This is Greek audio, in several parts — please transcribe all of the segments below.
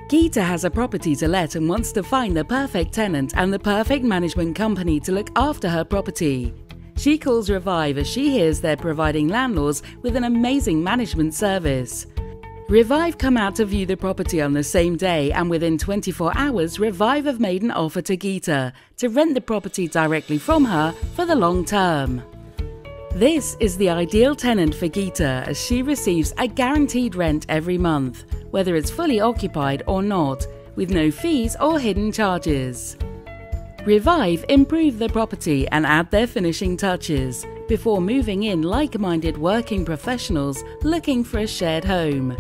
Geeta has a property to let and wants to find the perfect tenant and the perfect management company to look after her property. She calls Revive as she hears they're providing landlords with an amazing management service. Revive come out to view the property on the same day, and within 24 hours Revive have made an offer to Geeta to rent the property directly from her for the long term. This is the ideal tenant for Geeta as she receives a guaranteed rent every month, whether it's fully occupied or not, with no fees or hidden charges. Revive improve the property and add their finishing touches before moving in like-minded working professionals looking for a shared home.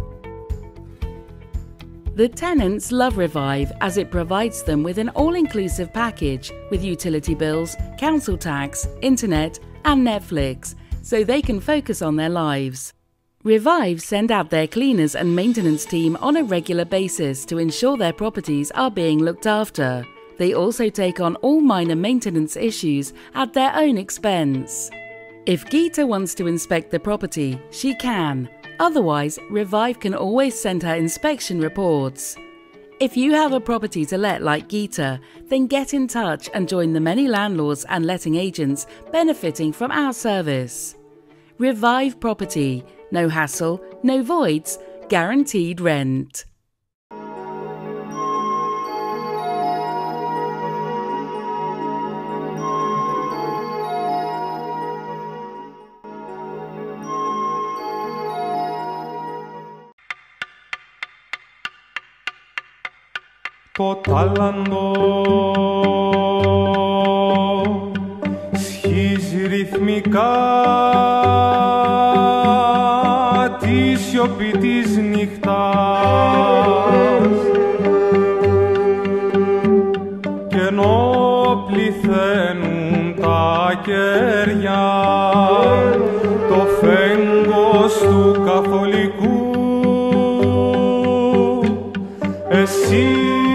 The tenants love Revive as it provides them with an all-inclusive package with utility bills, council tax, internet and Netflix, so they can focus on their lives. Revive send out their cleaners and maintenance team on a regular basis to ensure their properties are being looked after. They also take on all minor maintenance issues at their own expense. If Geeta wants to inspect the property, she can. Otherwise, Revive can always send her inspection reports. If you have a property to let like Geeta, then get in touch and join the many landlords and letting agents benefiting from our service. Revive Property. No hassle, no voids, guaranteed rent. Το τάλαντο σχίζει ρυθμικά τη σιωπή της νύχτας και ενώ πληθαίνουν τα κέρια το φέγγος του καθολικού εσύ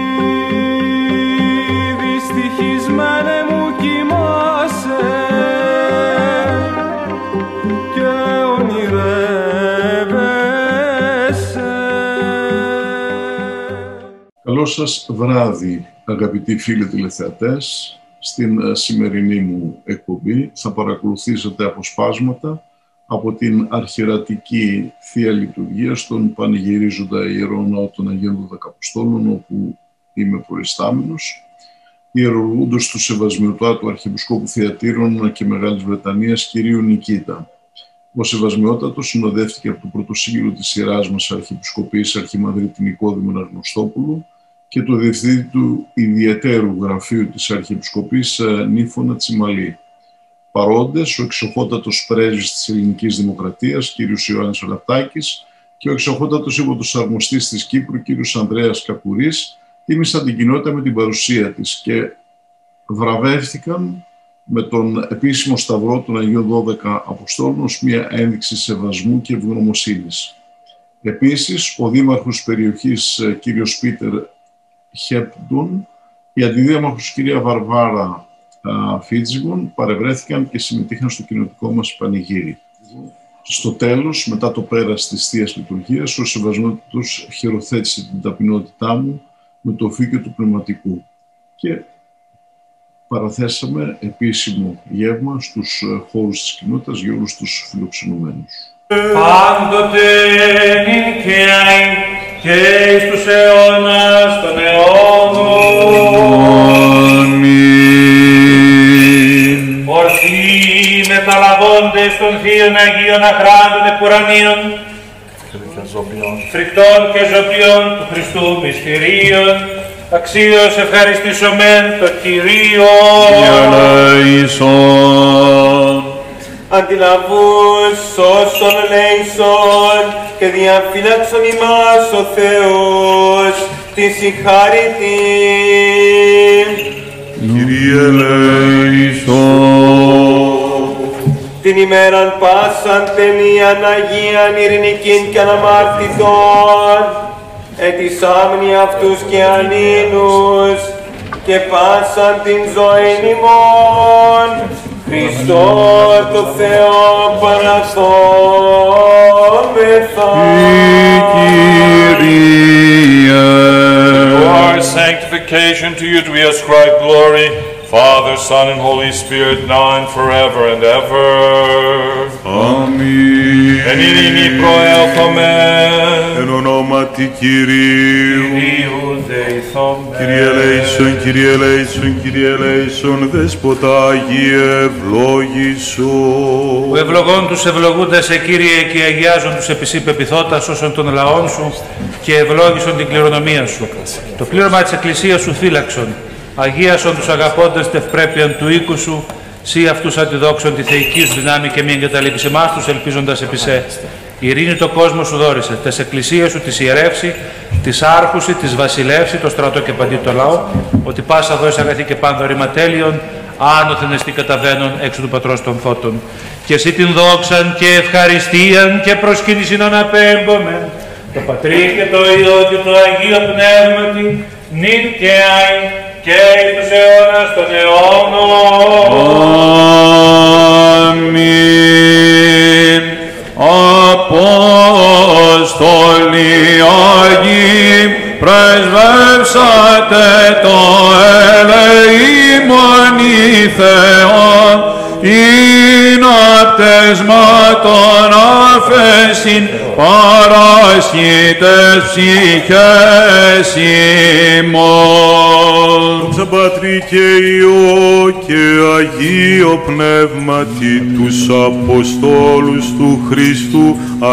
δυστυχισμένε μου κοιμάσαι και ονειρεύεσαι. Καλό σας βράδυ, αγαπητοί φίλοι τηλεθεατές. Στην σημερινή μου εκπομπή θα παρακολουθήσετε αποσπάσματα από την αρχιερατική Θεία Λειτουργία στον Πανηγυρίζοντα Ιερό Ναό των Αγίων Δωδεκαποστόλων, όπου είμαι προϊστάμενος, ιερολογούντος του Σεβασμιωτάτου Αρχιεπισκόπου Θειατήρων και Μεγάλης Βρετανίας κυρίου Νικήτα. Ο Σεβασμιότατος συνοδεύτηκε από το πρωτοσύλλογο της σειράς μας Αρχιεπισκοπής Αρχιμανδρίτη Νικόδημου Αναγνωστόπουλου και το διευθυντή του ιδιαιτέρου γραφείου της Αρχιεπισκοπής Νύφωνα Τσιμαλή. Παρόντες ο εξοχότατος πρέσβης της Ελληνικής Δημοκρατίας, κ. Ιωάννης Ραπτάκης, και ο εξοχότατος υποτοσαρμοστής της Κύπρου, κ. Ανδρέας Κακουρής, τίμησαν την κοινότητα με την παρουσία της και βραβεύτηκαν με τον επίσημο σταυρό των Αγίων 12 Αποστόλων ως μια ένδειξη σεβασμού και ευγνωμοσύνης. Επίσης, ο δήμαρχος περιοχής, κ. Πίτερ Χέπντουν, η αντιδήμαρχος κ. Βαρβάρα Φίτζιγκον παρευρέθηκαν και συμμετείχαν στο κοινοτικό μας πανηγύρι. Στο τέλος, μετά το πέρας της Θείας Λειτουργίας, ο Σεβασμιότατος χειροθέτησε την ταπεινότητά μου με το οφείκιο του πνευματικού και παραθέσαμε επίσημο γεύμα στους χώρους της κοινότητας για όλους τους φιλοξενουμένους. Πάντοτε νυν και αΐ και εις τους αιώνας των αιώνων. Αμήν. Ορθοί μεταλαβώντες των θείων Αγίων Αχράντων επουρανίων, φρικτών και ζωπιών του Χριστού μυστηρίων, αξίως ευχαριστησομέν το Κυρίο. Ελέησον. Αντιλαβούς σώσον ελέησον και διαφύλαξον ημάς ο Θεός τη συγχάρητη. Κύριε ελέησον. Την ημέραν πάσαν ταινίαν Αγίαν ειρηνικήν και αναμάρτητον, ετισάμνη αυτούς και ανήνους και πάσαν την ζωήν ημών, Χριστό το Θεό παραθόμεθα. Κύριε sanctification, to you do we ascribe glory, Father, Son, and Holy Spirit, now and forever and ever. Αμήν. Εν ειρήνη προέλθομεν. Εν ονόματι Κυρίου. Κυρίου δεηθόμεν. Kyrie eleison, Kyrie eleison, Kyrie eleison, Δέσποτα Αγίε ευλόγησον. Ο ευλογών τους ευλογούντας σε Κύριε και αγιάζον τους επισή πεπιθώτας όσων των λαών σου και ευλόγησον την κληρονομία σου. Το πλήρωμα της Εκκλησίας σου φύλαξον. Αγίασον τους αγαπώντας τευπρέπειαν του οίκου σου, σύ αυτούς αντιδόξον τη θεϊκή σου δυνάμει και μη εγκαταλείπεις εμάς τους ελπίζοντας επί σε. Η ειρήνη το κόσμο σου δόρισε, τες εκκλησίες σου της ιερεύσει, της άρχουση, της βασιλεύσει, το στρατό και παντί το λαό, ότι πάσα δόης αγαθή και πάντο ρηματέλειον, άνωθεν εστί καταβαίνον έξω του πατρός των φώτων. Και εσύ την δόξαν και ευχαριστίαν και προσκύνησιν αναπέμπομεν, το Πατρί και το Υιό και το Αγίο Πνεύματι, νυν και άιν και εις τους αιώνας των αιώνων. Αμήν. Απόστολοι Άγιοι, πρεσβεύσατε το ελεήμον η Θεόν, ειν απτεσμάτων αφέσιν παράσχητες ψυχές ημών. Δόξα Πατρί και Υιό και Αγίο Πνεύματι, τους Αποστόλους του Χριστού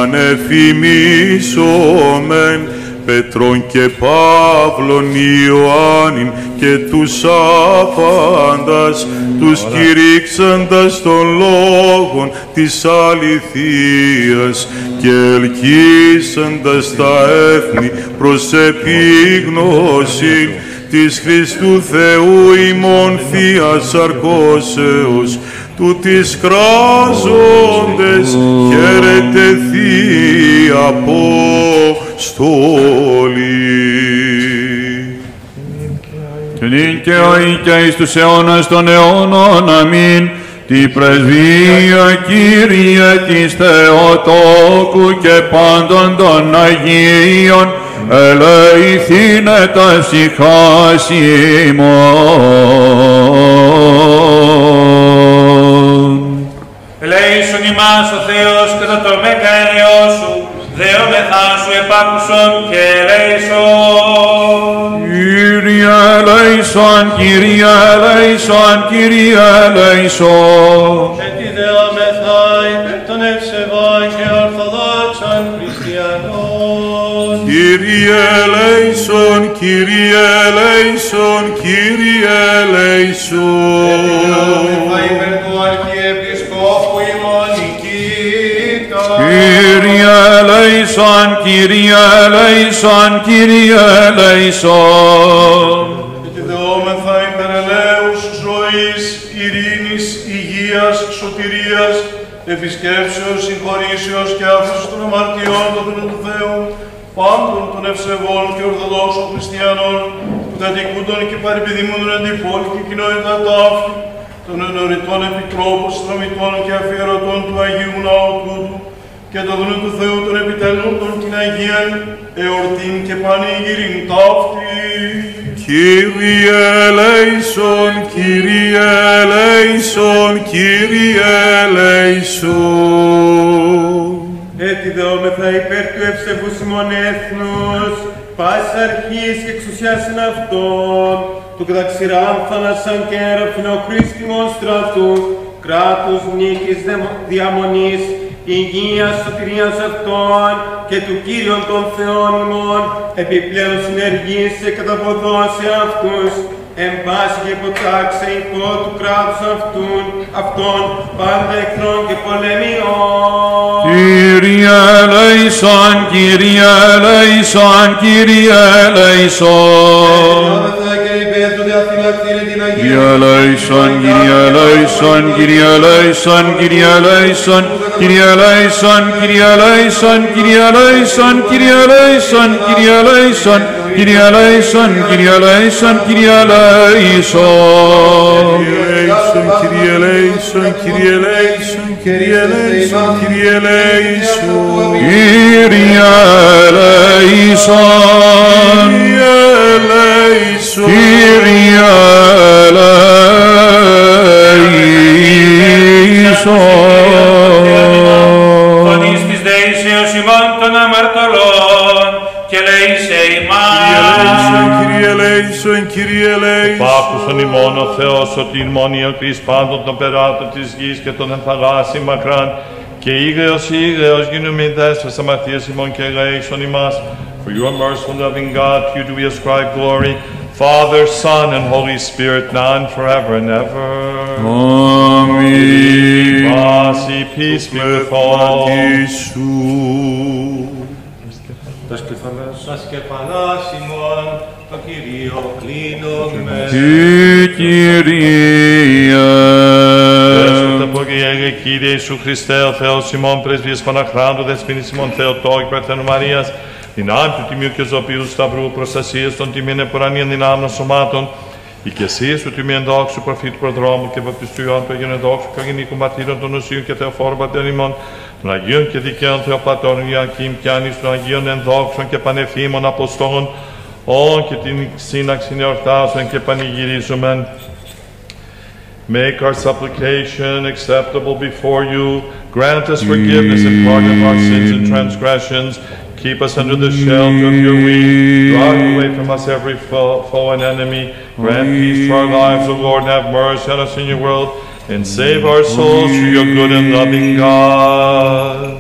ανεφημίσομεν, Πέτρον και Παύλον Ιωάννην και τους άπαντας, τους κηρύξαντας των λόγων της αληθείας και ελκύσαντας τα έθνη προς επίγνωση της Χριστού Θεού ημών Θείας Αρκώσεως, τούτης κράζοντες χαιρετεθεί Απόστολοι. Και νίκαιοι και εις τους αιώνας των αιώνων, αμήν. Τη πρεσβεία, Κύριε, της Θεοτόκου και πάντων των Αγίων, ελεηθήνε τα ψυχάς ημών. Ελέησον ημάς ο Θεός κατά το μέγα έλεος σου, δεόμεθά σου επάκουσον και ελέησον. Κύριε ελέησον, Κύριε ελέησον, Κύριε ελέησον. Και τη δεόμεθα υπέρ των ευσεβά και ορθοδόξων χριστιανών. Κύριε ελέησον, Κύριε ελέησον, Κύριε ελέησον. Και τη δεόμεθα υπέρ του Αρχιεπισκόπου ημών Νικήτα. Κύριε ελέησον, Κύριε ελέησον, Κύριε ελέησον. Και τη δεόμεθα υπέρ ελέους, ζωής, ειρήνης, υγείας, σωτηρίας, επισκέψεως, συγχωρήσεως και άφησης των αμαρτιών των του Θεού, πάντων των ευσεβών και ορθοδόξων χριστιανών, που κατοικούντων και παρεπιδημούντων εν τη πόλη και κοινότητα ταύτη, των ενωριτών επιτρόπων, στραμιτών και αφιερωτών του Αγίου Ναού τούτου, και το δούνου του Θεού των επιτελούντων την Αγίαν, εορτήν και πανηγύριν ταύτη. Κύριε ελέησον, Κύριε ελέησον, Κύριε ελέησον. Έτσι δεόμεθα υπέρ του ευσεβούς ημών έθνους, πάσης αρχής και εξουσίας εν αυτόν, του καταξηράν θάνασαν και εραφινοκρίστημων στρατού, κράτους, νίκης, διαμονής, υγείας, σωτηρίας αυτών και του Κύριον των Θεών ημών, επιπλέον συνεργής και καταποδώσει αυτούς, εν πάση και υποτάξε υπό του κράτους αυτών, πάντα εχθρών και πολεμιών. Κύριε ελέησον, Κύριε ελέησον, Κύριε ελέησον. Κύριε ελέησον, Κύριε ελέησον, Κύριε ελέησον, Κύριε ελέησον, Κύριε ελέησον, Κύριε ελέησον, Κύριε ελέησον, Κύριε ελέησον, Κύριε ελέησον, Κύριε ελέησον, Κύριε ελέησον, Κύριε ελέησον. Κύριε ελέησον, Κύριε ελέησον, Κύριε ελέησον, Κύριε ελέησον. Κύριε ελέησον. Κύριε ελέησον. ημάς. Κύριε ελέησον, Κύριε ελέησον. Επάκτουσον ημών ο Θεός, ότι ημών η ελπίς πάντων των περάτων της γης και των ενθαγάσι μακράν, και ήγρεος γινομητές στις αμαρτίες ημών και ελέησον ημάς. For you are merciful, loving God, to you do we ascribe glory, Father, Son, and Holy Spirit, now and forever and ever. Αμήν. Πάση, peace be with all. Τας κεφαλάς ημών, το Κυρίο κλείνομαι. Κυρία. Κύριε, Κύριε Ιησού Χριστέ, ο Θεός ημών, πρεσβείες Παναχράντου, δεσποινής ημών Θεοτόκη, Παρθένου Μαρίας, δυνάμει του Τιμίου και Ζωπίου Σταυρού, προστασίες των τιμήν επουρανίων δυνάμεων σωμάτων, οικεσίες του Τιμίου Ενδόξου, προφήτου Προδρόμου και βαπτιστού Ιωάννου του Αγίου Ενδόξου, καγενίκου μαρτύρων των Οσίων και Θεοφόρων Πατέρων ημών, των Αγίων και Δικαίων Θεοπατώρων Ιακήμ και Άνης των Αγίων Ενδόξων και Πανεφήμων Αποστόλων, και την σύναξη εορτάζων και πανηγυρίζομεν. Make our supplication acceptable before you. Grant us forgiveness and pardon of our sins and transgressions. Keep us under the shelter of your wings. Drive away from us every foe and enemy. Grant peace to our lives, O Lord, and have mercy on us in your world. And save our souls through your good and loving God.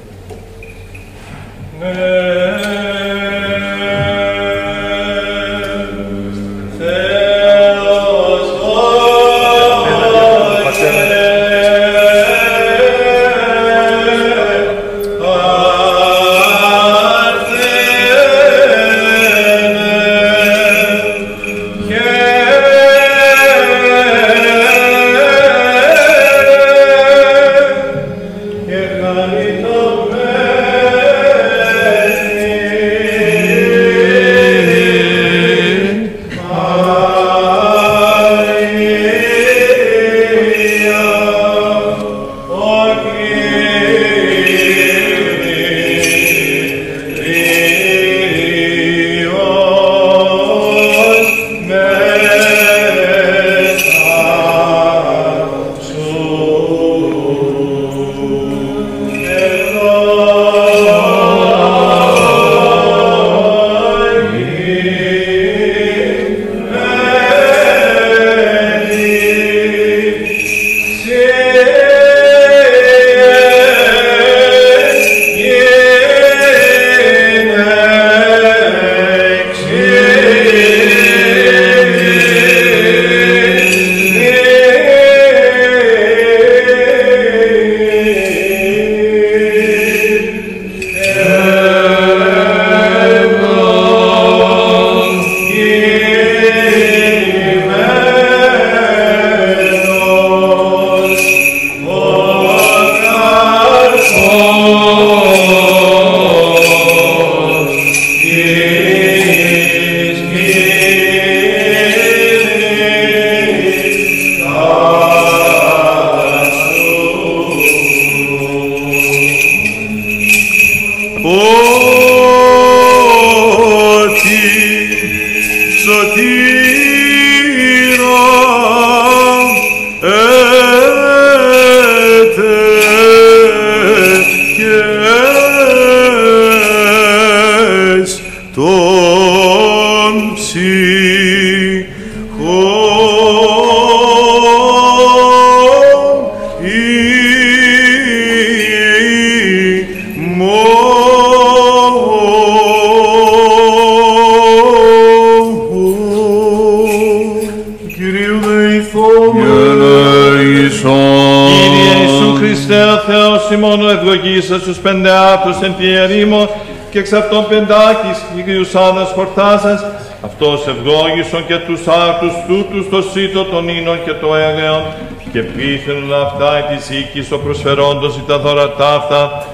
Ευλογήσας τους πεντεάπτους εν τη ερήμο και εξ αυτών πεντάκης Υγιούς Άννας χορτάσας, αυτός ευλόγησον και τους άρτους τούτους το σύτο των ίνων και το έλεον και πλήθυνον αυτά εν της οίκης ο προσφερόντος τα δώρα ταύτα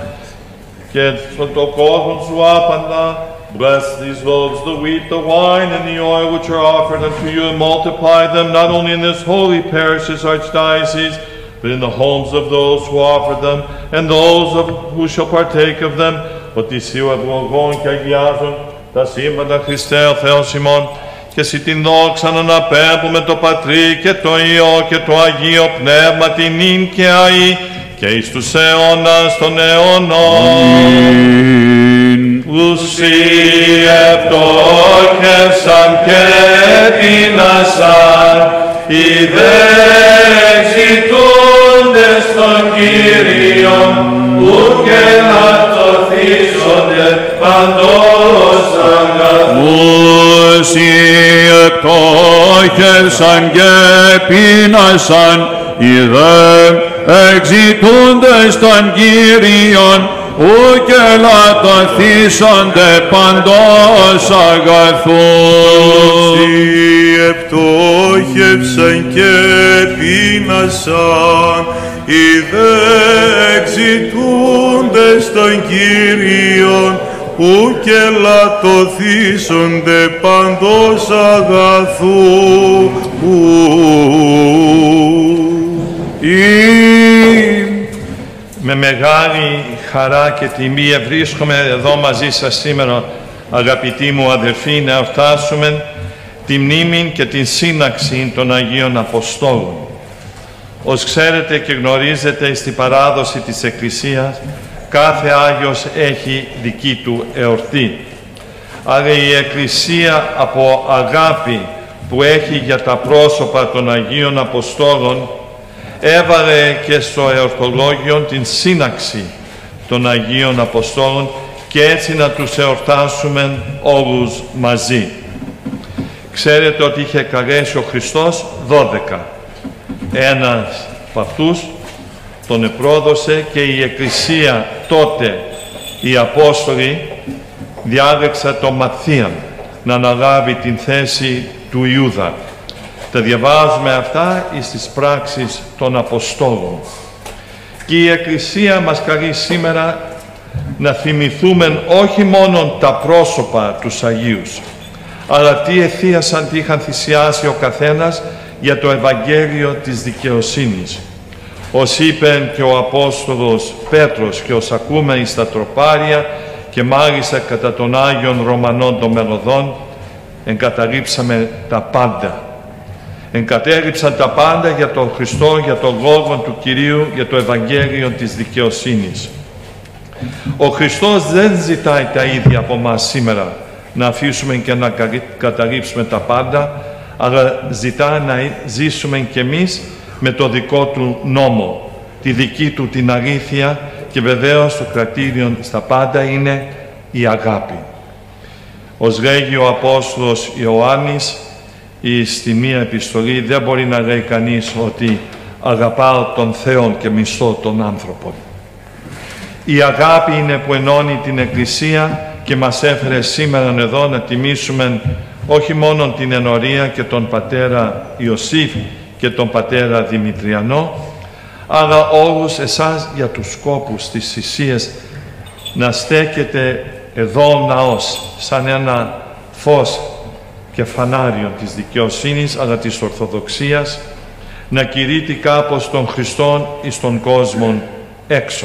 και το κόσμο σου άπαντα. Bless these loaves, the wheat, the wine, and the oil which are offered unto you, and multiply them not only in this holy parish, this archdiocese, but in the homes of those who offer them, and those who shall partake of them, ότι εσύ ο ευλογών και αγιάζων τα σύμπαντα Χριστέ ο Θεός ημών, και εσύ την δόξα να αναπέμπουμε το Πατρί και το Υιό και το Αγίο Πνεύμα την ίν και αΐ και εις τους αιώνας των αιώνων. Ουσί επτόχευσαν και πείνασαν, οι δε ζητούντες των Κύριων, ουκ ελαττωθήσονται παντός αγαθούς. Ουσί επτόχευσαν και πείνασαν, οι δε εξητούντες των Κύριων, ουκ ελαττωθήσονται παντός αγαθούς. Όσοι επτόχευσαν και πείνασαν, οι δε εξητούντες των Κύριων, ουκ ελαττωθήσονται παντός αγαθού. Με μεγάλη χαρά και τιμή ευρίσκομαι εδώ μαζί σας σήμερα, αγαπητοί μου αδερφοί, να φτάσουμε τη μνήμη και την σύναξη των Αγίων Αποστόλων. Ως ξέρετε και γνωρίζετε, στην παράδοση της Εκκλησίας, κάθε Άγιος έχει δική του εορτή. Αλλά η Εκκλησία από αγάπη που έχει για τα πρόσωπα των Αγίων Αποστόλων έβαλε και στο εορτολόγιο την σύναξη των Αγίων Αποστόλων και έτσι να τους εορτάσουμε όλους μαζί. Ξέρετε ότι είχε καλέσει ο Χριστός 12. Ένας από αυτούς τον επρόδωσε και η Εκκλησία τότε, οι Απόστολοι, διάλεξα τον Ματθίαν να αναλάβει την θέση του Ιούδα. Τα διαβάζουμε αυτά στις πράξεις των Αποστόλων. Και η Εκκλησία μας καλεί σήμερα να θυμηθούμε όχι μόνο τα πρόσωπα τους Αγίους, αλλά τι εθίασαν, τι είχαν θυσιάσει ο καθένας για το Ευαγγέλιο της δικαιοσύνης. Ως είπε και ο Απόστολος Πέτρος και ως ακούμε εις τα τροπάρια και μάλιστα κατά των Άγιων Ρωμανών των Μελωδών, εγκαταλείψαμε τα πάντα. Εγκατέλειψαν τα πάντα για τον Χριστό, για τον Λόγο του Κυρίου, για το Ευαγγέλιο της δικαιοσύνης. Ο Χριστός δεν ζητάει τα ίδια από μας σήμερα, να αφήσουμε και να καταλήψουμε τα πάντα, αλλά ζητάει να ζήσουμε κι εμείς με το δικό του νόμο, τη δική του την αλήθεια και βεβαίως το κρατήριο στα πάντα είναι η αγάπη. Ως λέγει ο Απόστολος Ιωάννης, στη μία επιστολή δεν μπορεί να λέει κανείς ότι αγαπάω τον Θεό και μισώ τον άνθρωπο. Η αγάπη είναι που ενώνει την Εκκλησία και μας έφερε σήμερα εδώ να τιμήσουμε όχι μόνο την ενορία και τον πατέρα Ιωσήφ και τον πατέρα Δημητριανό, αλλά όλους εσάς για τους σκόπους της θυσίας να στέκεται εδώ ο ναός σαν ένα φως και φανάριο της δικαιοσύνης αλλά της Ορθοδοξίας, να κηρύττει κάπως τον Χριστόν εις τον κόσμο έξω.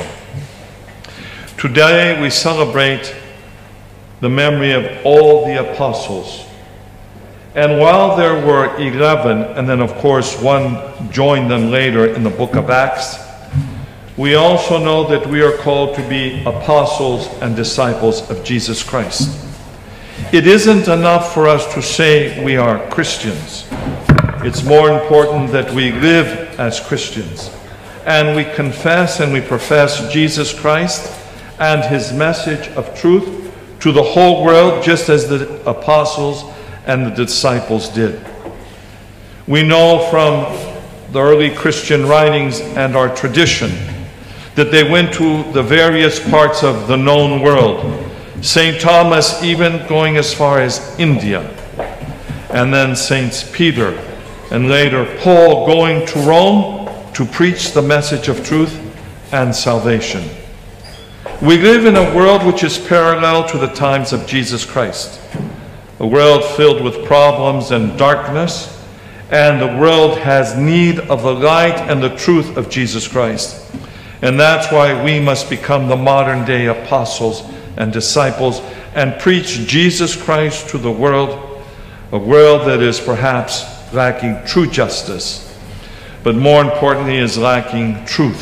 Today we celebrate the memory of all the apostles. And while there were 11, and then of course one joined them later in the book of Acts, we also know that we are called to be apostles and disciples of Jesus Christ. It isn't enough for us to say we are Christians. It's more important that we live as Christians. And we confess and we profess Jesus Christ and his message of truth to the whole world, just as the apostles and the disciples did. We know from the early Christian writings and our tradition that they went to the various parts of the known world. St. Thomas even going as far as India, and then Saints Peter and later Paul going to Rome to preach the message of truth and salvation. We live in a world which is parallel to the times of Jesus Christ, a world filled with problems and darkness, and the world has need of the light and the truth of Jesus Christ. And that's why we must become the modern day apostles and disciples and preach Jesus Christ to the world, a world that is perhaps lacking true justice, but more importantly is lacking truth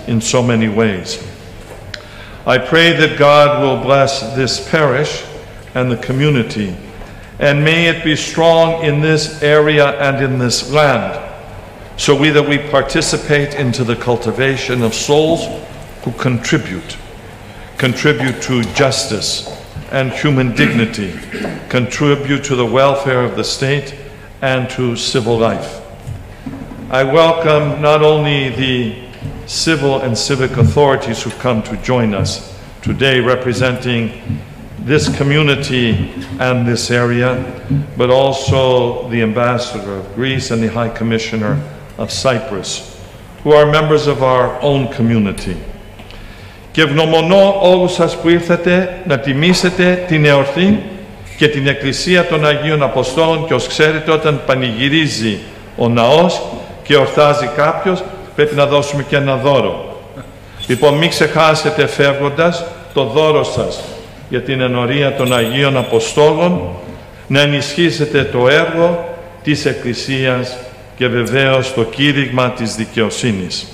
in so many ways. I pray that God will bless this parish and the community, and may it be strong in this area and in this land, so that we participate into the cultivation of souls who contribute to justice and human dignity, contribute to the welfare of the state and to civil life. I welcome not only the civil and civic authorities who come to join us today representing this community and this area, but also the Ambassador of Greece and the High Commissioner of Cyprus, who are members of our own community. Και ευγνωμονώ όλους σας που ήρθατε να τιμήσετε την εορτή και την Εκκλησία των Αγίων Αποστόλων, και ως ξέρετε όταν πανηγυρίζει ο ναός και ορτάζει κάποιος, πρέπει να δώσουμε και ένα δώρο. Λοιπόν, μην ξεχάσετε φεύγοντας το δώρο σας για την ενορία των Αγίων Αποστόλων, να ενισχύσετε το έργο της Εκκλησίας και βεβαίως το κήρυγμα της δικαιοσύνης.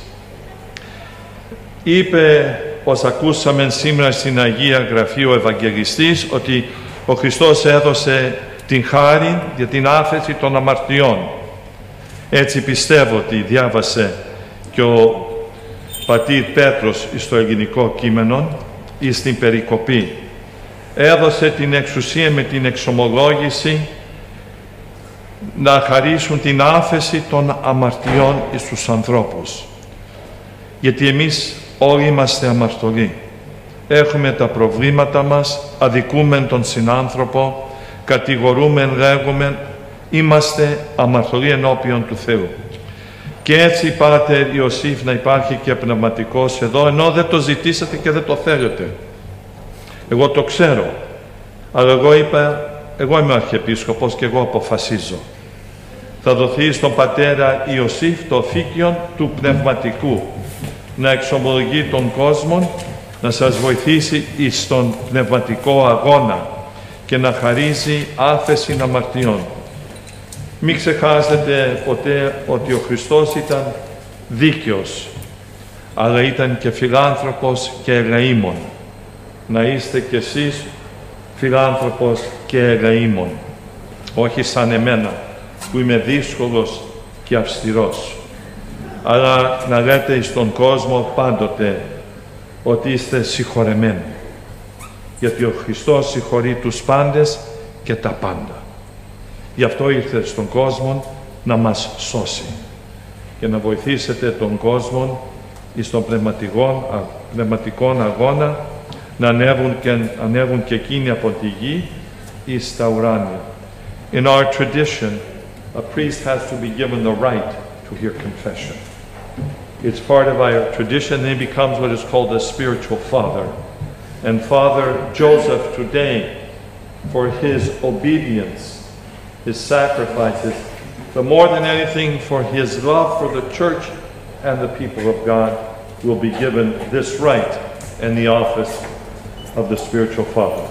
Είπε, ως ακούσαμε σήμερα στην Αγία Γραφή ο Ευαγγελιστής, ότι ο Χριστός έδωσε την χάρη για την άφεση των αμαρτιών. Έτσι πιστεύω ότι διάβασε και ο πατήρ Πέτρος στο ελληνικό κείμενο ή στην περικοπή. Έδωσε την εξουσία με την εξομολόγηση να χαρίσουν την άφεση των αμαρτιών στους ανθρώπους. Γιατί εμείς όλοι είμαστε αμαρτωλοί. Έχουμε τα προβλήματα μας, αδικούμε τον συνάνθρωπο, κατηγορούμε, λέγουμε, είμαστε αμαρτωλοί ενώπιον του Θεού. Και έτσι, Πάτερ Ιωσήφ, να υπάρχει και πνευματικός εδώ, ενώ δεν το ζητήσατε και δεν το θέλετε. Εγώ το ξέρω, αλλά εγώ είπα, εγώ είμαι αρχιεπίσκοπος και εγώ αποφασίζω. Θα δοθεί στον πατέρα Ιωσήφ το officium του πνευματικού, να εξομολογεί τον κόσμο, να σας βοηθήσει στον πνευματικό αγώνα και να χαρίζει άφεση αμαρτιών. Μην ξεχάσετε ποτέ ότι ο Χριστός ήταν δίκαιος, αλλά ήταν και φιλάνθρωπος και ελεήμων. Να είστε κι εσείς φιλάνθρωπος και ελεήμων, όχι σαν εμένα που είμαι δύσκολος και αυστηρός, αλλά να λέτε στον κόσμο πάντοτε ότι είστε συγχωρεμένοι, γιατί ο Χριστός συγχωρεί τους πάντες και τα πάντα. Γι' αυτό ήρθε στον κόσμο να μας σώσει και να βοηθήσετε τον κόσμο στον πνευματικό αγώνα να ανέβουν και εκείνοι από τη γη ή στα ουράνια. In our tradition, a priest has to be given the right to hear confession. It's part of our tradition, and he becomes what is called a spiritual father. And Father Joseph today, for his obedience, his sacrifices, but more than anything for his love for the church and the people of God, will be given this right and the office of the spiritual father.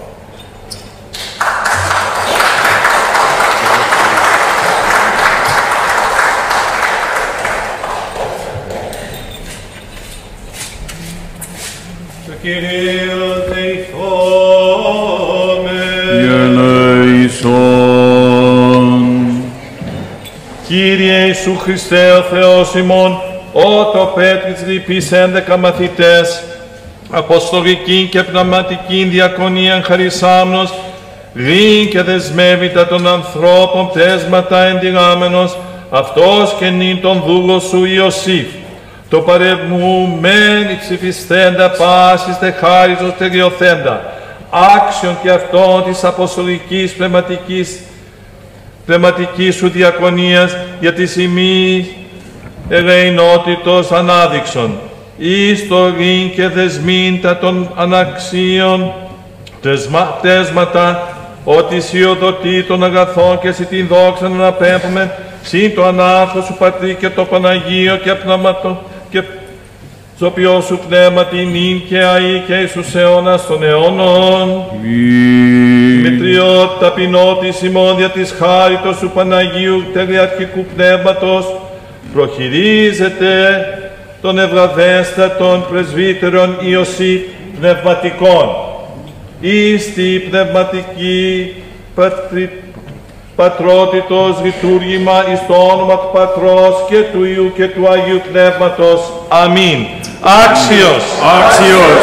Κύριε Ιησού Χριστέ, ο Θεός ημών, ότο πέτρις λυπής 11 μαθητές, αποστολική και πνευματική διακονία χαρισάμνος, γλύν και δεσμεύητα των ανθρώπων πτέσματα ενδυνάμενος, αυτός και νυν τον δούλο σου Ιωσήφ, το παρεμουμέν υψηφιστέντα πάσης τε χάριζος τελειωθέντα, άξιον και αυτόν της αποστολικής πνευματικής σου διακονίας για τη σημή ελεηνότητος ανάδειξον, εις το γλύν και δεσμήντα των αναξίων πτέσματα, ότι σιωδοτεί των αγαθών και εσύ την δόξα να αναπέμπουμε, συν το ανάρθρο σου Πατρί και το Παναγίο και πνεύματο και ζωπιό σου πνεύματι νυν και αεί και εις τους αιώνας των αιώνων. Μητριότητα ταπεινότης ημών δια της χάριτος σου Παναγίου τελειαρχικού πνεύματος, προχειρίζεται των ευλαβέστατων πρεσβύτερων Ιωσήπ πνευματικών, εις τη πνευματική πατρότητος λειτουργήμα εις το όνομα του Πατρός και του Υιού και του Αγίου Πνεύματος. Αμήν. Άξιος. Άξιος.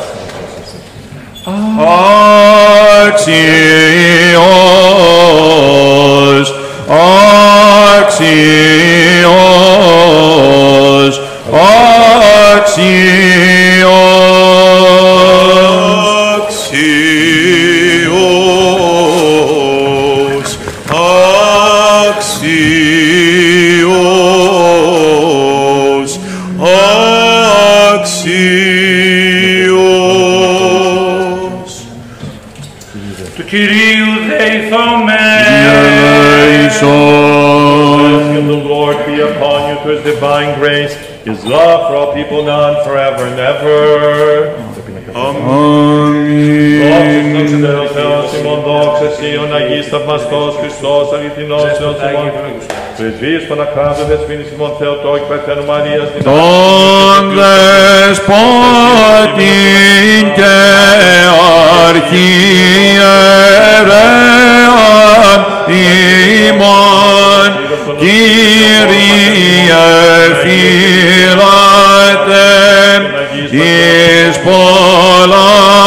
Άξιος. Άξιος. Του Κυρίου δεηθόμεν. Of the Lord be upon you through his divine grace, his love for all people now and forever and ever. Δόξα Θεό Θεός ημών, δόξα Συον Αγίης θαυμαστός Χριστός αληθινός Θεός ημών, πρεσβείες Παναχράντου δεσποίνης ημών Θεοτόκη Παρθένου Μαρίας, τον Δεσπότην και Αρχιερέαν ημών, Κύριε φύλατε εις πολλά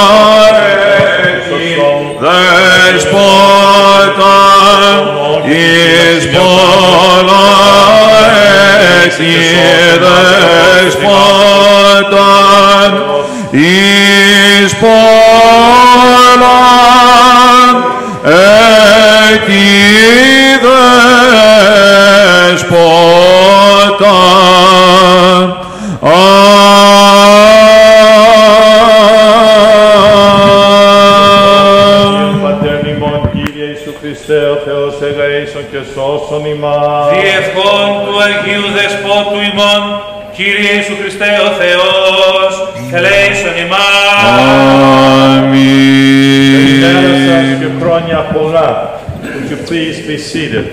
Δεσπότα εις πολλά Δεσπότα εις πολλά Δεσπότα Χριστέ ο Θεός ελέησον και σώσον ημάς. Διευχών του Αγίου Δεσπότου ημών, Κύριε Ιησού Χριστέ ο Θεός, ελέησον ημάς. Αμήν. Καλημέρα σας και χρόνια πολλά. Would you please be seated?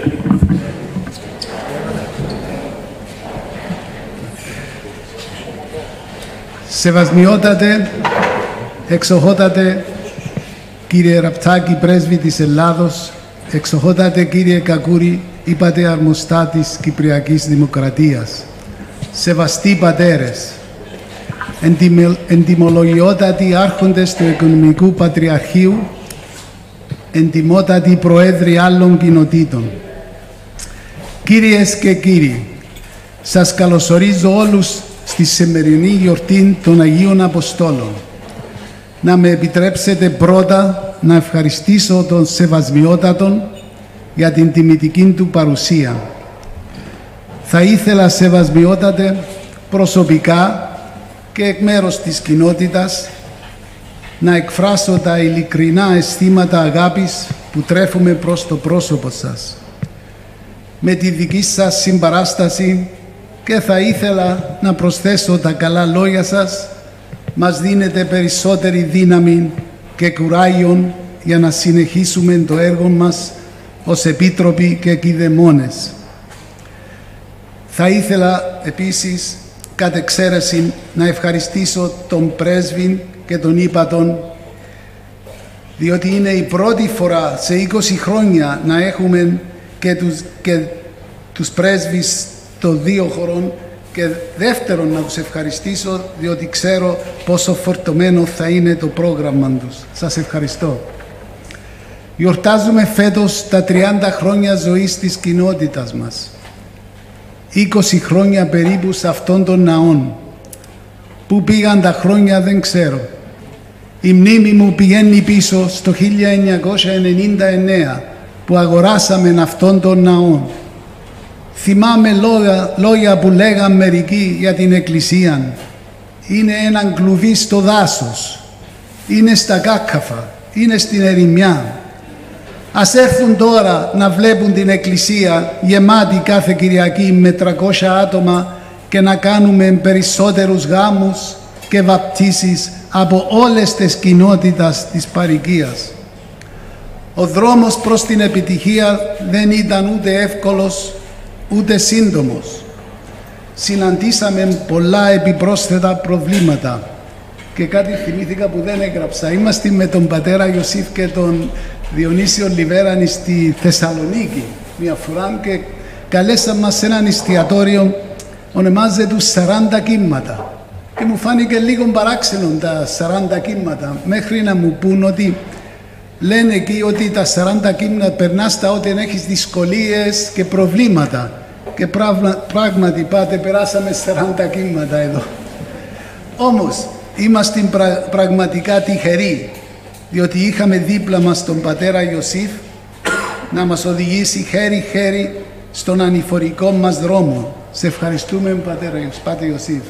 Σεβασμιότατε, εξοχότατε, κύριε Ραπτάκη, πρέσβη της Ελλάδος, εξοχότατε κύριε Κακούρη, είπατε αρμοστά της Κυπριακής Δημοκρατίας, σεβαστοί πατέρες, εντιμολογιότατοι άρχοντες του Οικονομικού Πατριαρχείου, εντιμότατοι προέδροι άλλων κοινοτήτων. Κύριες και κύριοι, σας καλωσορίζω όλους στη σημερινή γιορτή των Αγίων Αποστόλων. Να με επιτρέψετε πρώτα να ευχαριστήσω τον Σεβασμιότατον για την τιμητική του παρουσία. Θα ήθελα, Σεβασμιότατε, προσωπικά και εκ μέρους της κοινότητας να εκφράσω τα ειλικρινά αισθήματα αγάπης που τρέφουμε προς το πρόσωπο σας. Με τη δική σας συμπαράσταση και θα ήθελα να προσθέσω τα καλά λόγια σας, μας δίνετε περισσότερη δύναμη και κουράγιο για να συνεχίσουμε το έργο μας ως επίτροποι και κηδεμόνες. Θα ήθελα επίσης κατ' εξαίρεση να ευχαριστήσω τον πρέσβη και τον ύπατον, διότι είναι η πρώτη φορά σε 20 χρόνια να έχουμε και τους πρέσβεις των δύο χωρών, και δεύτερον να τους ευχαριστήσω διότι ξέρω πόσο φορτωμένο θα είναι το πρόγραμμα τους. Σας ευχαριστώ. Γιορτάζουμε φέτος τα 30 χρόνια ζωής της κοινότητας μας. 20 χρόνια περίπου σε αυτόν τον ναόν. Πού πήγαν τα χρόνια δεν ξέρω. Η μνήμη μου πηγαίνει πίσω στο 1999 που αγοράσαμε αυτόν τον ναόν. Θυμάμαι λόγια που λέγαν μερικοί για την Εκκλησία. Είναι έναν κλουβί στο δάσος, είναι στα Κάκαφα, είναι στην ερημιά. Ας έρθουν τώρα να βλέπουν την Εκκλησία γεμάτη κάθε Κυριακή με 300 άτομα και να κάνουμε περισσότερους γάμους και βαπτίσεις από όλες τις κοινότητες της παροικίας. Ο δρόμος προς την επιτυχία δεν ήταν ούτε εύκολος ούτε σύντομος. συναντήσαμε πολλά επιπρόσθετα προβλήματα. Και κάτι θυμήθηκα που δεν έγραψα. Είμαστε με τον πατέρα Ιωσήφ και τον Διονύσιο Λιβέραν στη Θεσσαλονίκη μια φορά και καλέσαμε μας σε έναν εστιατόριο, ονομάζεται τους 40 κύματα. Και μου φάνηκε λίγο παράξενο τα 40 κύματα, μέχρι να μου πούν ότι λένε εκεί ότι τα 40 κύματα περνάς τα όταν έχεις δυσκολίες και προβλήματα. Και πράγματι πάτε, περάσαμε 40 κύματα εδώ. Όμως, είμαστε πραγματικά τυχεροί, διότι είχαμε δίπλα μας τον πατέρα Ιωσήφ να μας οδηγήσει χέρι-χέρι στον ανηφορικό μας δρόμο. Σε ευχαριστούμε, πατέρα Ιωσήφ.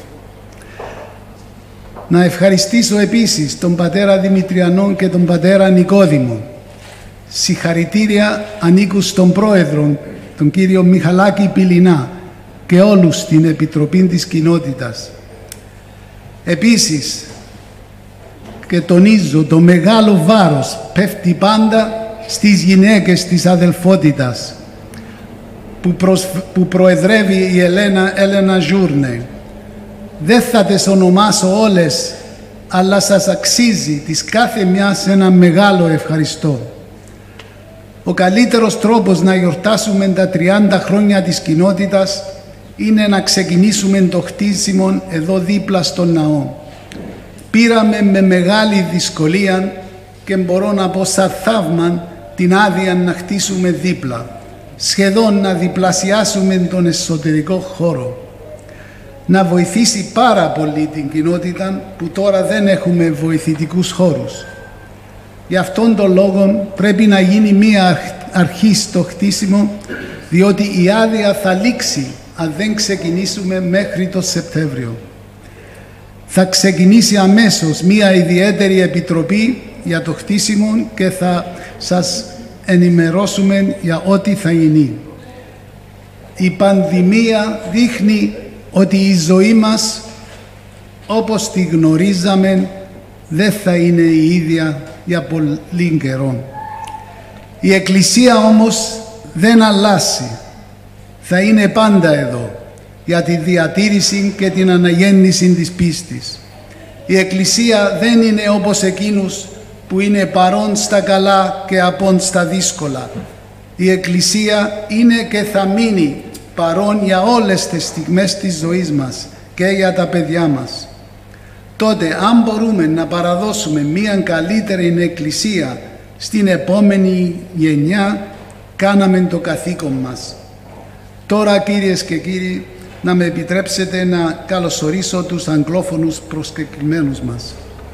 Να ευχαριστήσω επίσης τον πατέρα Δημητριανό και τον πατέρα Νικόδημο. Συγχαρητήρια ανήκουν στον πρόεδρο, τον κύριο Μιχαλάκη Πιλινά και όλους στην Επιτροπή της Κοινότητας. Επίσης, και τονίζω, το μεγάλο βάρος πέφτει πάντα στις γυναίκες της αδελφότητας που προεδρεύει η Έλενα Ζούρνε. Δεν θα τις ονομάσω όλες, αλλά σας αξίζει της κάθε μιας ένα μεγάλο ευχαριστώ. Ο καλύτερος τρόπος να γιορτάσουμε τα 30 χρόνια της κοινότητας είναι να ξεκινήσουμε το χτίσιμο εδώ δίπλα στον ναό. Πήραμε με μεγάλη δυσκολία και μπορώ να πω σαν θαύμα την άδεια να χτίσουμε δίπλα, σχεδόν να διπλασιάσουμε τον εσωτερικό χώρο. Να βοηθήσει πάρα πολύ την κοινότητα που τώρα δεν έχουμε βοηθητικούς χώρους. Γι' αυτόν τον λόγο πρέπει να γίνει μία αρχή στο χτίσιμο, διότι η άδεια θα λήξει αν δεν ξεκινήσουμε μέχρι το Σεπτέμβριο. Θα ξεκινήσει αμέσως μία ιδιαίτερη επιτροπή για το χτίσιμο και θα σας ενημερώσουμε για ό,τι θα γίνει. Η πανδημία δείχνει ότι η ζωή μας, όπως τη γνωρίζαμε, δεν θα είναι η ίδια για πολύ καιρό. Η Εκκλησία όμως δεν αλλάζει. Θα είναι πάντα εδώ για τη διατήρηση και την αναγέννηση της πίστης. Η Εκκλησία δεν είναι όπως εκείνους που είναι παρόν στα καλά και απόν στα δύσκολα. Η Εκκλησία είναι και θα μείνει παρόν για όλες τις στιγμές της ζωής μας και για τα παιδιά μας. Τότε, αν μπορούμε να παραδώσουμε μία καλύτερη Εκκλησία στην επόμενη γενιά, κάναμε το καθήκον μας. Τώρα, κυρίες και κύριοι, να με επιτρέψετε να καλωσορίσω τους αγγλόφωνους προσκεκλημένους μας.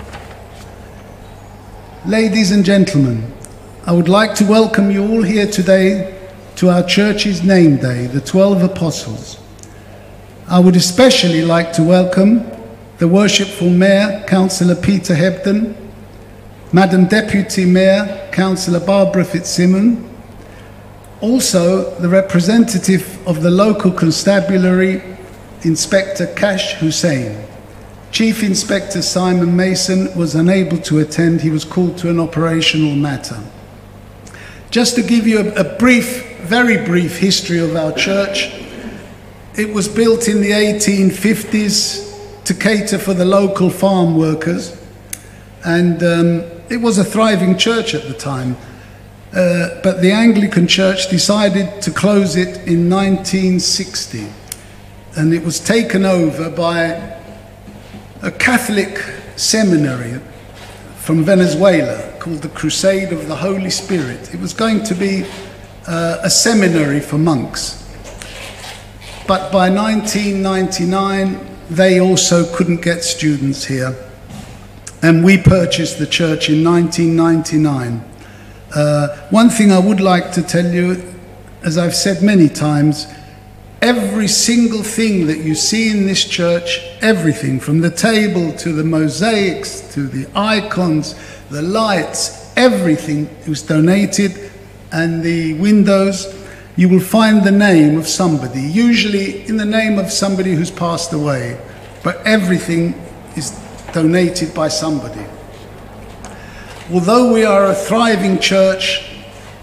Ladies and gentlemen, I would like to welcome you all here today to our church's name day, the 12 Apostles. I would especially like to welcome the Worshipful Mayor, Councillor Peter Hebden, Madam Deputy Mayor, Councillor Barbara Fitzsimon, also the representative of the local constabulary, Inspector Kash Hussain. Chief Inspector Simon Mason was unable to attend. He was called to an operational matter. Just to give you a brief, very brief history of our church, it was built in the 1850s to cater for the local farm workers, and it was a thriving church at the time. But the Anglican Church decided to close it in 1960, and it was taken over by a Catholic seminary from Venezuela called the Crusade of the Holy Spirit. It was going to be a seminary for monks. But by 1999, they also couldn't get students here, and we purchased the church in 1999. One thing I would like to tell you, as I've said many times, every single thing that you see in this church, everything from the table to the mosaics to the icons, the lights, everything was donated, and the windows, you will find the name of somebody, usually in the name of somebody who's passed away, but everything is donated by somebody. Although we are a thriving church,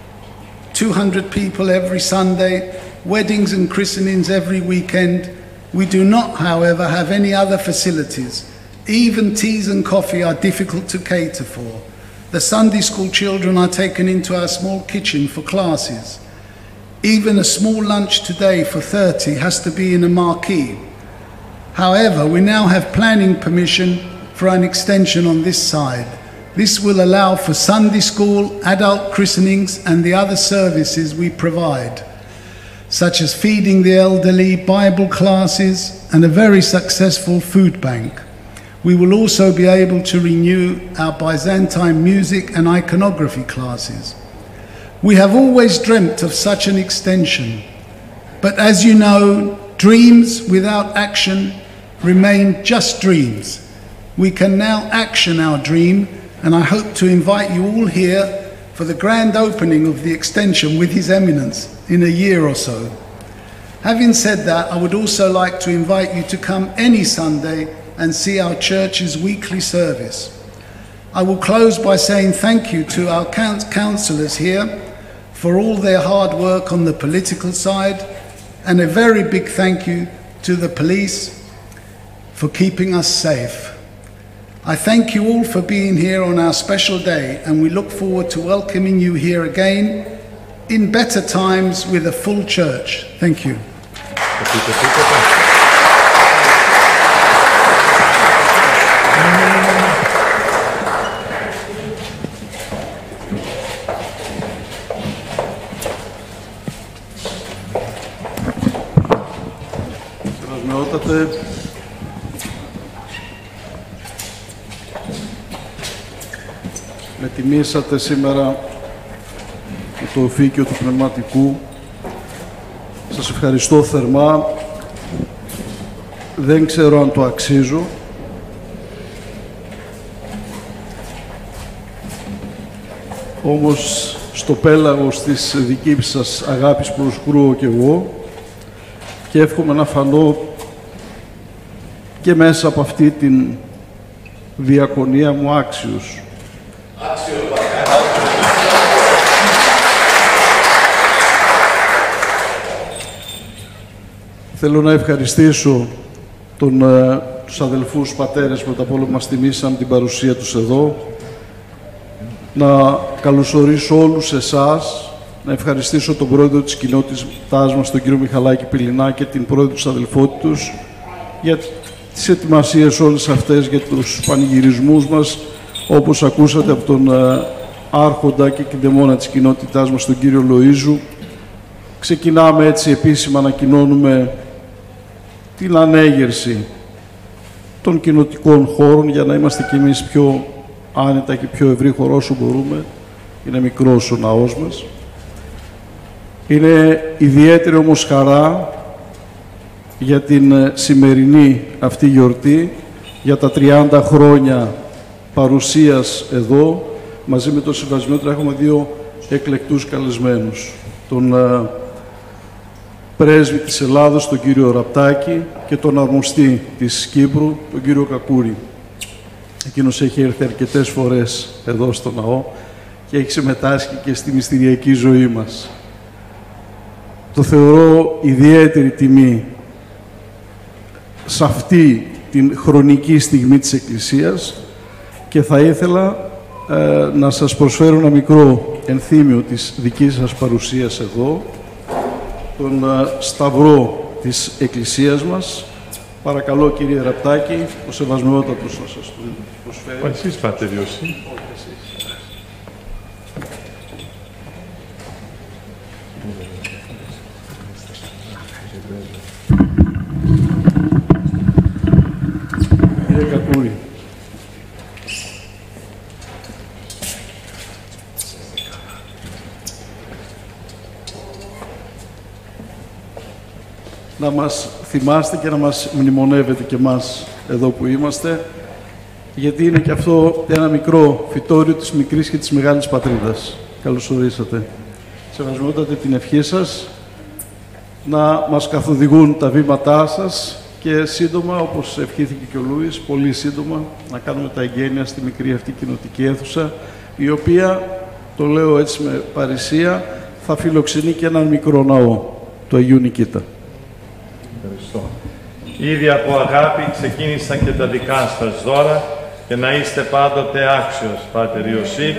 200 people every Sunday, weddings and christenings every weekend, We do not, however, have any other facilities. Even teas and coffee are difficult to cater for. The Sunday school children are taken into our small kitchen for classes. Even a small lunch today for 30 has to be in a marquee. However, we now have planning permission for an extension on this side. This will allow for Sunday school, adult christenings and the other services we provide, such as feeding the elderly, Bible classes and a very successful food bank. We will also be able to renew our Byzantine music and iconography classes. We have always dreamt of such an extension, but as you know, dreams without action remain just dreams. We can now action our dream, and I hope to invite you all here for the grand opening of the extension with His Eminence in a year or so. Having said that, I would also like to invite you to come any Sunday and see our church's weekly service. I will close by saying thank you to our councillors here for all their hard work on the political side, and a very big thank you to the police for keeping us safe. I thank you all for being here on our special day, and we look forward to welcoming you here again in better times with a full church. Thank you. Με τιμήσατε σήμερα με το οφίκιο του Πνευματικού. Σας ευχαριστώ θερμά. Δεν ξέρω αν το αξίζω. Όμως στο πέλαγος της δικής σας αγάπης προσκρούω κι εγώ και εύχομαι να φανώ και μέσα από αυτή την διακονία μου άξιος. Θέλω να ευχαριστήσω τους αδελφούς πατέρες που πρώτα απ' όλα μας τιμήσαν την παρουσία τους εδώ. Να καλωσορίσω όλους εσάς, να ευχαριστήσω τον πρόεδρο της κοινότητάς μας, τον κύριο Μιχαλάκη Πηλινά, και την πρόεδρο της αδελφότητος για τις ετοιμασίες όλες αυτές για τους πανηγυρισμούς μας, όπως ακούσατε από τον άρχοντα και κηδεμόνα της κοινότητάς μας, τον κύριο Λοΐζου. Ξεκινάμε έτσι επίσημα να ανακοινώνουμε την ανέγερση των κοινοτικών χώρων για να είμαστε κι εμείς πιο άνετα και πιο ευρύχωρο όσο μπορούμε. Είναι μικρός ο ναός μας. Είναι ιδιαίτερη όμως χαρά για την σημερινή αυτή γιορτή, για τα 30 χρόνια παρουσίας εδώ. Μαζί με τον Συμβασμιότρα έχουμε δύο εκλεκτούς καλεσμένους. Τον πρέσβη της Ελλάδος, τον κύριο Ραπτάκη, και τον αρμοστή της Κύπρου, τον κύριο Κακούρη. Εκείνος έχει έρθει αρκετές φορές εδώ στο ναό και έχει συμμετάσχει και στη μυστηριακή ζωή μας. Το θεωρώ ιδιαίτερη τιμή σε αυτή την χρονική στιγμή της Εκκλησίας και θα ήθελα να σας προσφέρω ένα μικρό ενθύμιο της δικής σας παρουσίας εδώ, τον σταυρό της Εκκλησίας μας. Παρακαλώ, κύριε Ραπτάκη, ο Σεβασμιότατος να σας το προσφέρει. Εσείς, Πάτερ Ιωσή. Κύριε Κακούρη. Να μας θυμάστε και να μας μνημονεύετε και εμάς εδώ που είμαστε, γιατί είναι και αυτό ένα μικρό φυτόριο της μικρής και της μεγάλης πατρίδας. Καλώς ορίσατε. Σεβασμιότατε την ευχή σας να μας καθοδηγούν τα βήματά σας και σύντομα, όπως ευχήθηκε και ο Λούις, πολύ σύντομα να κάνουμε τα εγγένεια στη μικρή αυτή κοινοτική αίθουσα, η οποία, το λέω έτσι με παρησία, θα φιλοξενεί και έναν μικρό ναό, το Αγίου Νικήτα. Ευχαριστώ. Ήδη από αγάπη ξεκίνησαν και τα δικά σας δώρα και να είστε πάντοτε άξιος, Πάτερ Ιωσήφ.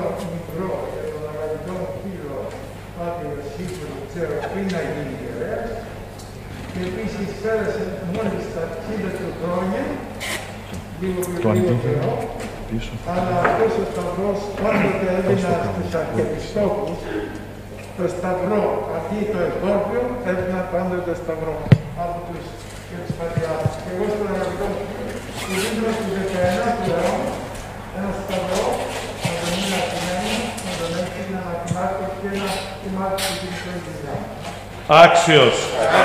Το αντίθετο, αλλά αυτός ο σταυρός πάντοτε έδινα στους αρχιεπισκόπους το σταυρό, αντί το εγκόρπιο, έδινα πάντοτε σταυρό από τους πατριάρχες. Και εγώ στον αγαπητό του δίνω στους 19 του αιώνα ένα σταυρό, να τον είναι αφημένο, να τον έχει να αναθυμάτω και να θυμάται το κοινωνικό της. Άξιος.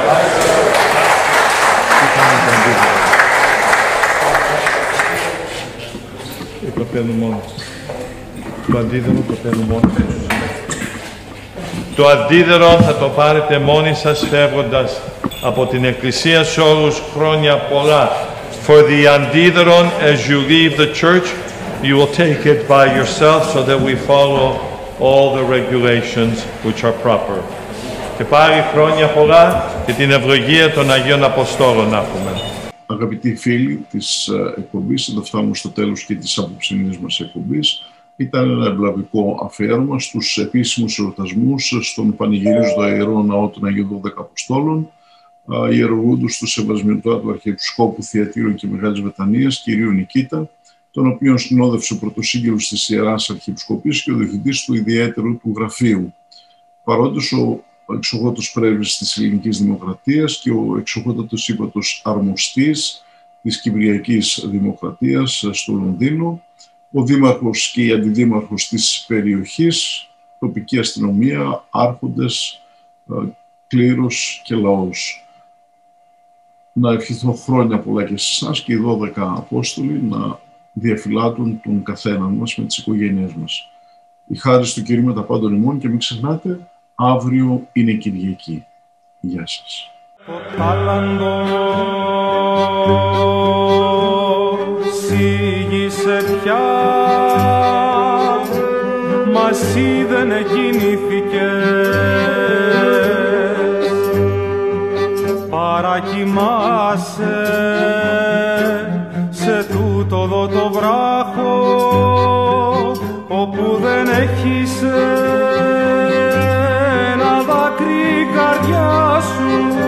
Το παίρνω μόνο. Το αντίδωρο το παίρνω μόνο. Το αντίδωρο θα το πάρετε μόνοι σας φεύγοντας από την Εκκλησία σε όλους χρόνια πολλά. For the αντίδωρο, as you leave the church, you will take it by yourself so that we follow all the regulations which are proper. Και πάλι χρόνια πολλά και την ευλογία των Αγίων Αποστόλων να έχουμε. Αγαπητοί φίλοι της εκπομπής, εδώ φτάνουμε στο τέλος και της απόψινής μας εκπομπής. Ήταν ένα ευλαβικό αφιέρωμα στους επίσημους εορτασμούς στον πανηγυρίζοντα Ιερό Ναό των Αγίων 12 Αποστόλων, ιερουργούντος του Σεβασμιωτά του Αρχιεπισκόπου Θειατήρων και Μεγάλης Βετανίας, κυρίου Νικήτα, τον οποίον συνόδευσε ο πρωτοσύγγελος της Ιεράς Αρχιεπισκοπής και ο διευθυντής του ιδιαίτερου του γραφείου. Παρόντος ο εξοχότος πρέσβης της Ελληνικής Δημοκρατίας και ο εξοχότατος ύπατος αρμοστής της Κυπριακής Δημοκρατίας στο Λονδίνο, ο δήμαρχος και η αντιδήμαρχος της περιοχής, τοπική αστυνομία, άρχοντες, κλήρος και λαός. Να ευχηθώ χρόνια πολλά και σε εσάς και οι 12 Απόστολοι να διαφυλάττουν τον καθέναν μας με τις οικογένειές μας. Η χάρις του Κυρίου με τα πάντων ημών και μην ξεχνάτε, αύριο είναι Κυριακή. Γεια σας. Σίγησε πια, μα εσύ δεν εκκινήθηκες. Παρακοιμάσαι σε τούτο εδώ το βράχο, όπου δεν έχεις ένα δάκρυ η καρδιά σου.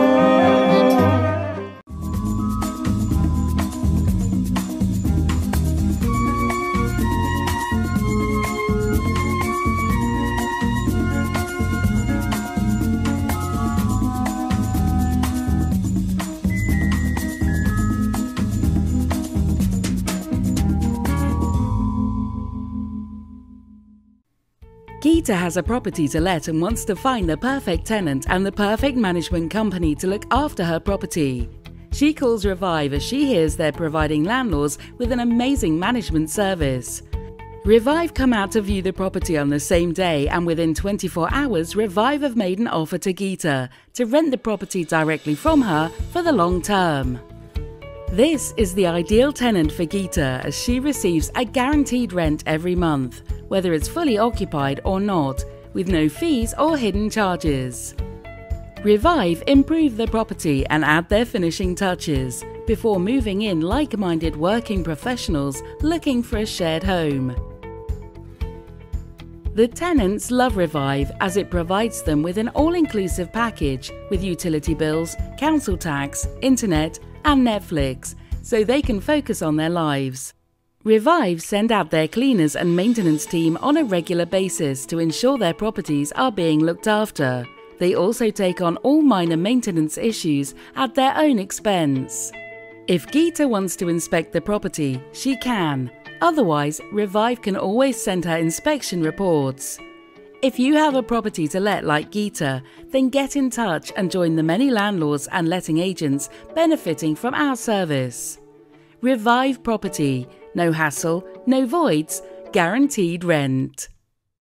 Gita has a property to let and wants to find the perfect tenant and the perfect management company to look after her property. She calls Revive as she hears they're providing landlords with an amazing management service. Revive come out to view the property on the same day, and within 24 hours Revive have made an offer to Gita to rent the property directly from her for the long term. This is the ideal tenant for Gita as she receives a guaranteed rent every month, whether it's fully occupied or not, with no fees or hidden charges. Revive improve the property and add their finishing touches before moving in like-minded working professionals looking for a shared home. The tenants love Revive as it provides them with an all-inclusive package with utility bills, council tax, internet and Netflix, so they can focus on their lives. Revive send out their cleaners and maintenance team on a regular basis to ensure their properties are being looked after. They also take on all minor maintenance issues at their own expense. If Gita wants to inspect the property, she can. Otherwise, Revive can always send her inspection reports. If you have a property to let like Gita, then get in touch and join the many landlords and letting agents benefiting from our service. Revive Property. No hassle, no voids, guaranteed rent.